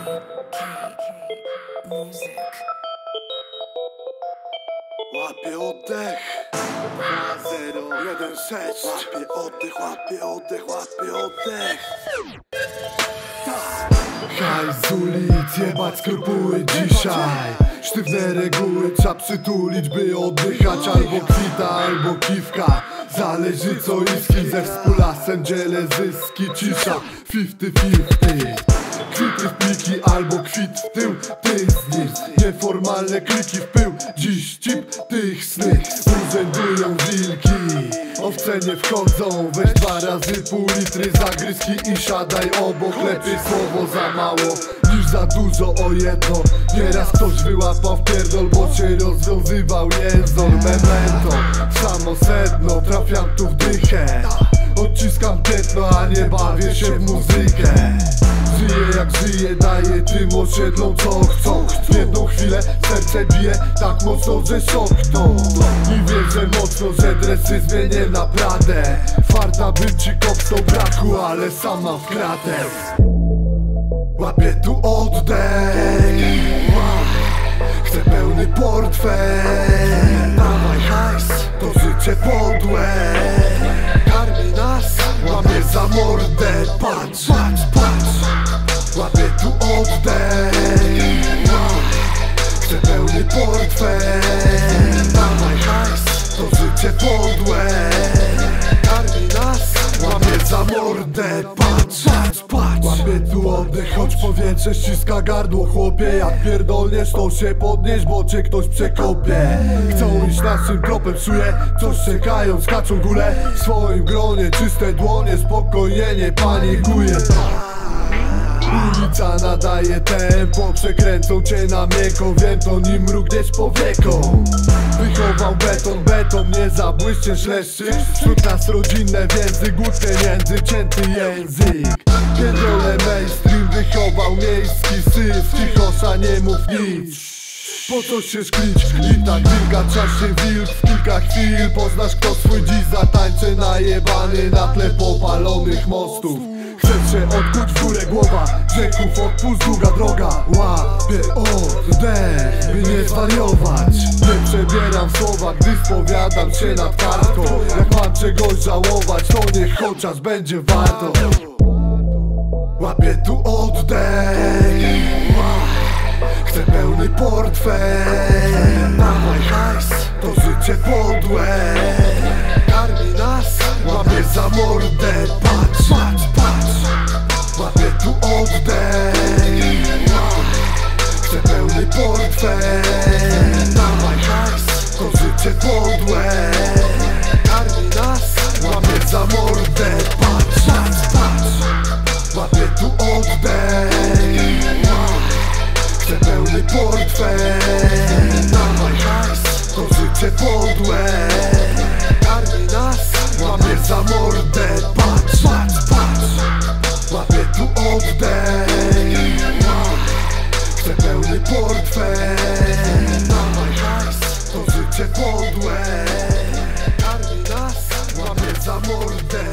Łapię oddech 2-0-1-6. Łapię oddech, łapię oddech, łapię oddech. Haj z ulic, jebać skrupuły dzisiaj. Sztywne reguły, trzeba przytulić, by oddychać. Albo kwita, albo kiwka, zależy co i z kim. Ze współlasem dzielę zyski, cisza 50-50. Kwity w pliki, albo kwit w tył, ty z nim. Nieformalne kliki w pył, dziś cip tych snych. Urzędują wilki, owce nie wchodzą. Weź 2 razy pół litry zagryzki i siadaj obok. Lepiej słowo za mało niż za dużo o jedno. Nieraz ktoś wyłapał w pierdol, bo się rozwiązywał jęzor. Memento, samo sedno, trafiam tu w dychę. Odciskam piętno, a nie bawię się w muzykę. Żyję jak żyję, daję tym osiedlom co chcą. W jedną chwilę serce bije tak mocno, że szokną. I wierzę mocno, że dresy zmienię na Pradę. Farta bym ci kopnął brachu, ale sam mam w kratę. Łapię tu oddech, chcę pełny portfel. Dawaj hajs, to życie podłe karmi nas, łapie za mordę. Patrz, patrz, patrz. Łapię tu oddech, chcę pełny portfel. Dawaj hajs, to życie podłe karmi nas, łapie za mordę. Patrz, patrz, patrz. Łapię tu oddech, choć powietrze ściska gardło. Chłopie, jak pierdolniesz, to się podnieś, bo cię ktoś przekopie. Chcą iść naszym tropem, czuję, coś czekają, skaczą górę. W swoim gronie czyste dłonie, spokojnie nie panikuję. Ulica nadaje tempo, przekręcą cię na miękko. Wiem to, nim mrugniesz powieką. Wychował beton, beton nie zabłyszczesz leszczy. Wśród nas rodzinne więzy, głód pieniędzy, cięty język. Pierdolę mainstream, wychował miejski syf. Cichosza, nie mów nic, po co się szklić? I tak wilka czasie wilk, w kilka chwil poznasz kto swój dziś zatańczy. Najebany na tle popalonych mostów. Chcesz się odkuć w górę głowa, grzechów odpust, długa droga. Łapię oddech, by nie zwariować. Nie przebieram słowa, gdy spowiadam się nad kartką. Jak mam czegoś żałować, to niech chociaż będzie warto. Łapię tu oddech, chcę pełny portfel. Dawaj hajs, to życie podłe karmi nas, łapie za mordę. Patrz, patrz, patrz. Łapię tu oddech, chcę pełny portfel. Dawaj hajs, to życie podłe karmi nas, łapie za mordę. Patrz, patrz, patrz. Łapię tu oddech, chcę pełny portfel. Dawaj hajs, to życie podłe karmi nas, łapie za mordę. Patrz, patrz, patrz. Łapię tu oddech, chcę pełny portfel. Dawaj hajs, to życie podłe karmi nas, łapie za mordę.